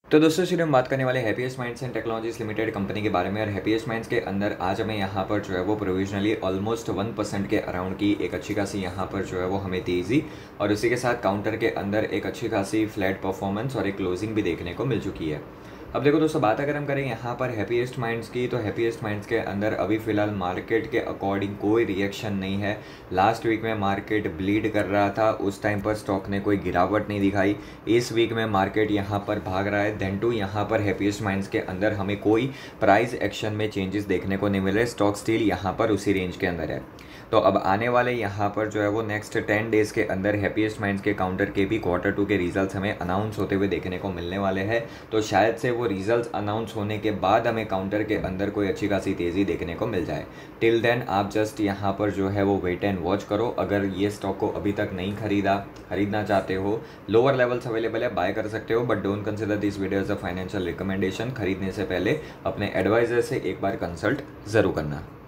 तो दोस्तों चलिए हम बात करने वाले Happiest Minds and Technologies Limited company के बारे में। और हैप्पीएस्ट माइंड्स के अंदर आज हमें यहाँ पर जो है वो प्रोविजनली ऑलमोस्ट 1% के अराउंड की एक अच्छी खासी यहाँ पर जो है वो हमें तेज़ी और उसी के साथ काउंटर के अंदर एक अच्छी खासी फ्लैट परफॉर्मेंस और एक क्लोजिंग भी देखने को मिल चुकी है। अब देखो दोस्तों, बात अगर हम करें यहाँ पर हैप्पीएस्ट माइंड्स की, तो हैप्पीएस्ट माइंड्स के अंदर अभी फ़िलहाल मार्केट के अकॉर्डिंग कोई रिएक्शन नहीं है। लास्ट वीक में मार्केट ब्लीड कर रहा था, उस टाइम पर स्टॉक ने कोई गिरावट नहीं दिखाई। इस वीक में मार्केट यहाँ पर भाग रहा है। देन टू यहाँ पर हैप्पीएस्ट माइंड्स के अंदर हमें कोई प्राइस एक्शन में चेंजेस देखने को नहीं मिल रहे। स्टॉक स्टिल यहाँ पर उसी रेंज के अंदर है। तो अब आने वाले यहाँ पर जो है वो नेक्स्ट 10 डेज़ के अंदर हैप्पीएस्ट माइंड्स के काउंटर के भी Q2 के रिजल्ट्स हमें अनाउंस होते हुए देखने को मिलने वाले हैं। तो शायद से वो रिजल्ट्स अनाउंस होने के बाद हमें काउंटर के अंदर कोई अच्छी खासी तेज़ी देखने को मिल जाए। टिल देन आप जस्ट यहाँ पर जो है वो वेट एंड वॉच करो। अगर ये स्टॉक को अभी तक नहीं खरीदना चाहते हो, लोअर लेवल्स अवेलेबल है, बाय कर सकते हो, but don't consider this video as a financial recommendation. खरीदने से पहले अपने एडवाइजर से एक बार कंसल्ट ज़रूर करना।